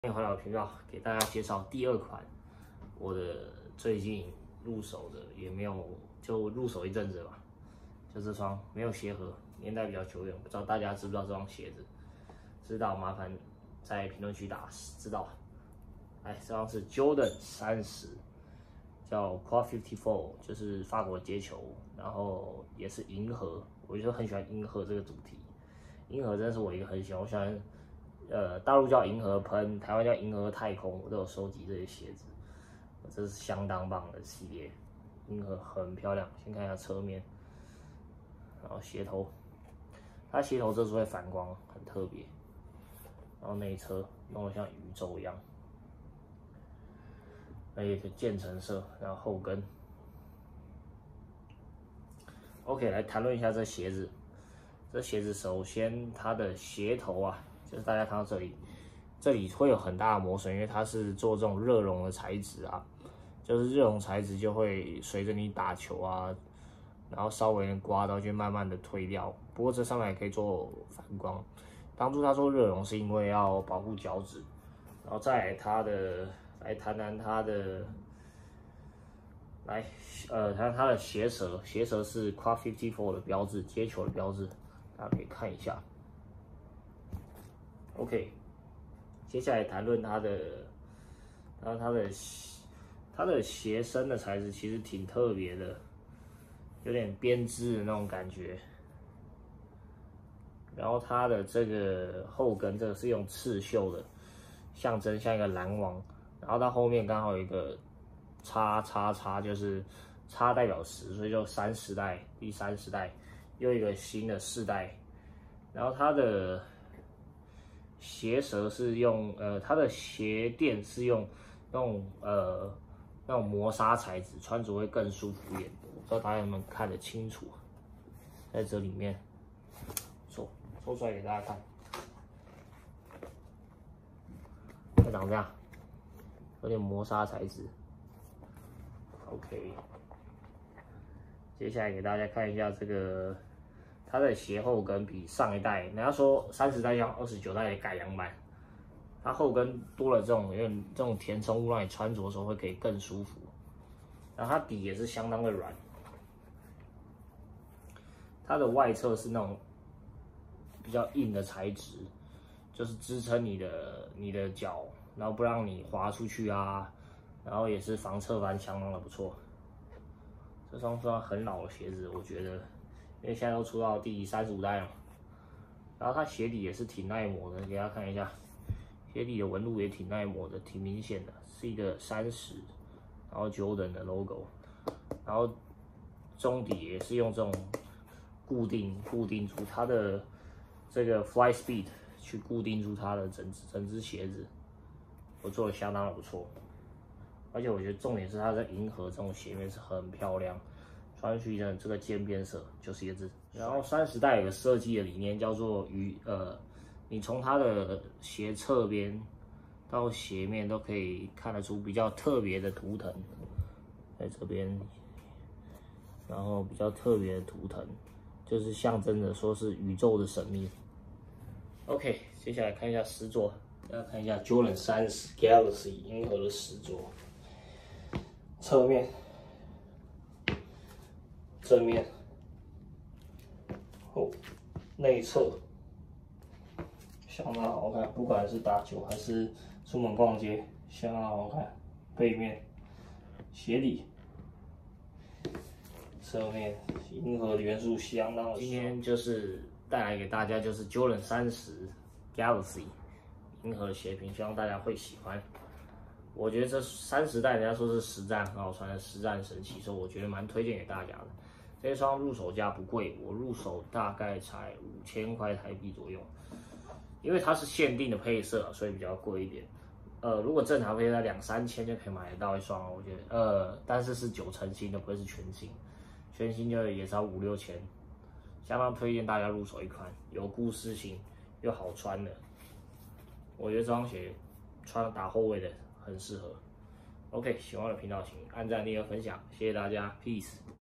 欢迎回到频道，给大家介绍第二款我的最近入手的，也没有就入手一阵子吧，就这双没有鞋盒，年代比较久远，不知道大家知不知道这双鞋子？知道麻烦在评论区打知道。哎，这双是 Jordan 30，叫 Quad 54，就是法国街球，然后也是银河，我就很喜欢银河这个主题。银河真的是我一个很喜欢，我喜欢。大陆叫银河喷，台湾叫银河太空，我都有收集这些鞋子，这是相当棒的系列。银河很漂亮，先看一下侧面，然后鞋头，它鞋头这次会反光，很特别。然后内侧弄得像宇宙一样，那一个渐层色，然后后跟。OK， 来谈论一下这鞋子。这鞋子首先它的鞋头啊。就是大家看到这里会有很大的磨损，因为它是做这种热熔的材质啊，就是热熔材质就会随着你打球啊，然后稍微刮到就慢慢的退掉。不过这上面也可以做反光。当初他说热熔是因为要保护脚趾，然后再来谈谈它的，谈谈它的鞋舌，鞋舌是 Quad 54的标志，街球的标志，大家可以看一下。OK， 接下来谈论它的鞋身的材质其实挺特别的，有点编织的那种感觉。然后它的这个后跟这个是用刺绣的，象征像一个篮网。然后它后面刚好有一个叉，就是叉代表10，所以就30代，第30代又一个新的4代。然后它的鞋舌是用它的鞋垫是用那种磨砂材质，穿着会更舒服一点。不知道大家有没有看得清楚？在这里面抽出来给大家看，它长这样，有点磨砂材质。OK， 接下来给大家看一下这个。它的鞋后跟比上一代，人家说30代像29代的改良版，它后跟多了这种填充物，让你穿着的时候会可以更舒服。然后它底也是相当的软，它的外侧是那种比较硬的材质，就是支撑你的脚，然后不让你滑出去啊，然后也是防侧翻相当的不错。这双算很老的鞋子，我觉得。因为现在都出到第35代了，然后它鞋底也是挺耐磨的，给大家看一下，鞋底的纹路也挺耐磨的，挺明显的，是一个30，然后Jordan的 logo， 然后中底也是用这种固定住它的这个 Fly Speed 去固定住它的整只鞋子，我做的相当的不错，而且我觉得重点是它在银河这种鞋面是很漂亮。穿上去的这个渐变色就是一个字。然后30代有个设计的理念叫做你从它的鞋侧边到鞋面都可以看得出比较特别的图腾，在这边，然后比较特别的图腾，就是象征着说是宇宙的神秘。OK， 接下来看一下实作，大家看一下 Jordan 30 Galaxy 银河的实作，侧面。正面、内侧相当好看，不管是打球还是出门逛街，相当好看。背面、鞋底、侧面，银河的元素相当的。今天就是带来给大家就是 Jordan 30 Galaxy 银河的鞋品，希望大家会喜欢。我觉得这30代人家说是实战很好穿的实战神器，所以我觉得蛮推荐给大家的。这双入手价不贵，我入手大概才5000块台币左右，因为它是限定的配色，所以比较贵一点。如果正常配色2、3千就可以买得到一双，我觉得但是是9成新的，不会是全新，全新就也是要5、6千，相当推荐大家入手一款有故事性又好穿的。我觉得这双鞋穿打后卫的很适合。OK， 喜欢我的频道请按赞、订阅、分享，谢谢大家 ，peace。